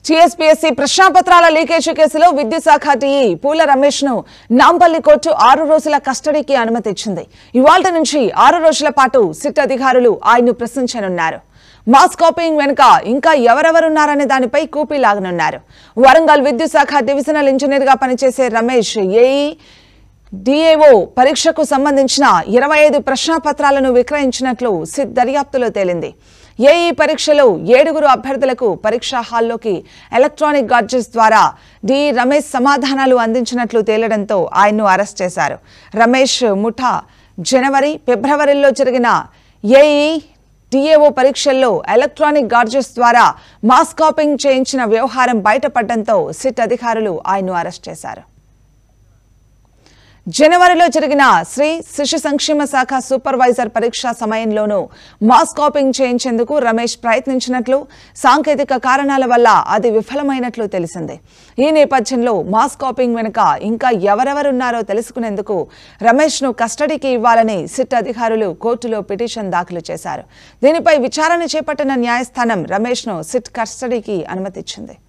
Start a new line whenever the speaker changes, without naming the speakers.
TSPSC ప్రశ్నాపత్రాల leakage కేసులో విద్యుత్ శాఖ టీఈ పూల రమేష్ ను నాంపల్లి కోర్టు 6 రోజుల కస్టడీకి అనుమతి ఇచ్చింది. ఇవాల్టి నుంచి 6 రోజుల పాటు సిట్ అధికారులు ఆయన్ను ప్రశ్నించనున్నారు. మాస్ కాపింగ్ వెనుక ఇంకా ఎవరెవరున్నారనే దానిపై కూపీ లాగనున్నారు. వరంగల్ విద్యుత్ శాఖ డివిజనల్ ఇంజనీర్ గా పనిచేసే రమేష్ ఏఈ డిఏఓ పరీక్షకు సంబంధించిన 25 ప్రశ్నాపత్రాలను విక్రయించినట్లు సిట్ దర్యాప్తులో తేలింది. ఏఈ పరీక్షలో 7 అభ్యర్థులకు పరీక్షా హాల్లోకి ఎలక్ట్రానిక్ గాడ్జెట్స్ ద్వారా డి రమేష్ సమాధానాలు అందించినట్లు తేలడంతో ఆయన్ను అరెస్ట్ చేశారు. రమేష్ ముఠా జనవరి, ఫిబ్రవరిలో జరిగిన ఏఈ డిఏఓ పరీక్షల్లో ఎలక్ట్రానిక్ గాడ్జెట్స్ ద్వారా మాస్ కాపింగ్ చేయించిన వ్యవహారం బయటపడడంతో సిట్ అధికారులు ఆయన్ను అరెస్ట్ చేశారు. జనవరిలో జరిగిన శ్రీ శిశు సంక్షేమ శాఖ సూపర్వైజర్ పరీక్ష సమయంలోనూ మాస్ కాపింగ్ చేయించేందుకు రమేష్ ప్రయత్నించినట్లు, సాంకేతిక కారణాల వల్ల అది విఫలమైనట్లు తెలిసింది. ఈ నేపథ్యంలో మాస్ కాపింగ్ వెనుక ఇంకా ఎవరెవరున్నారో తెలుసుకునేందుకు రమేష్ ను కస్టడీకి ఇవ్వాలని సిట్ అధికారులు కోర్టులో పిటిషన్ దాఖలు చేశారు. దీనిపై విచారణ చేపట్టిన న్యాయస్థానం రమేష్ ను సిట్ కస్టడీకి అనుమతిచ్చింది.